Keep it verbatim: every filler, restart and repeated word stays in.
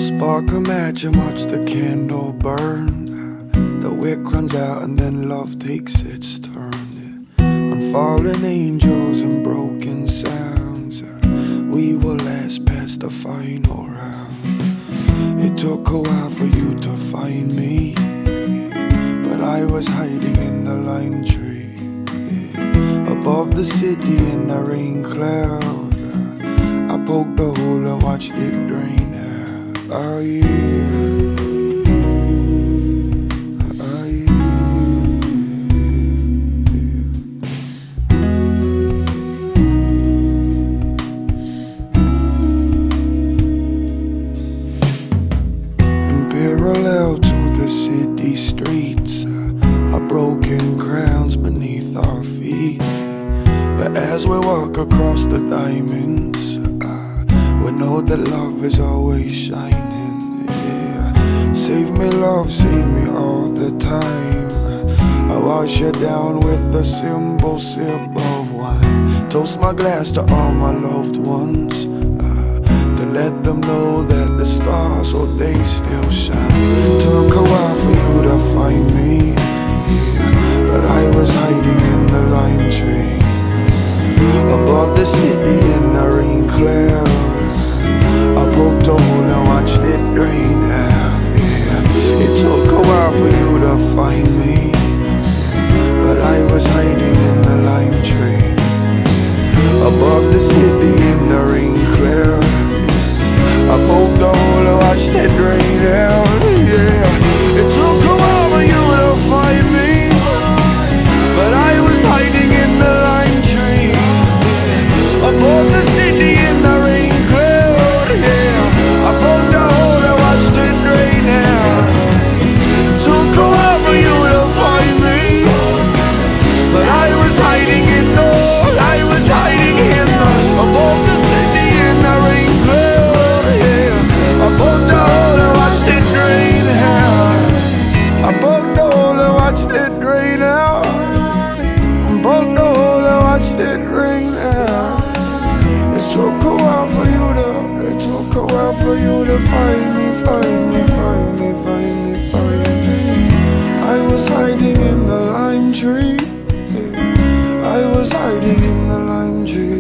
Spark a match and watch the candle burn. The wick runs out and then love takes its turn. On fallen angels and broken sounds, we will last past the final round. It took a while for you to find me, but I was hiding in the lime tree, yeah. Above the city in the rain cloud, I poked a hole and watched it drain out. Oh yeah. Parallel to the city streets, uh, are broken grounds beneath our feet. But as we walk across the diamonds, uh, we know that love is always shining, yeah. Save me love, save me all the time. I wash you down with a simple sip of wine. Toast my glass to all my loved ones, to let them know that the stars, oh, they still shine. Took a while for you to find me, yeah, but I was hiding in the lime tree. Above the city in the rain cloud, I poked a hole and watched it drain out, yeah. It took a while for you to find me, but I was hiding in the lime tree. Above the city in the rain cloud, I poked a hole and watched it drain out, yeah. It took a while for you to find me, but I was hiding in the lime tree, yeah. Above the city in the rain cloud, yeah. I poked a hole and watched it drain out. It took a while for you to find me, but I was hiding in the, I was hiding in the, above the city in the rain cloud. I poked a hole and watched it drain out. I poked a hole and watched it drain out. I poked a hole and watched it drain out. It took a while for you to, it took a while for you to find me, find me, find me, find me, find me. I was hiding in the lime tree, I was hiding in the lime tree.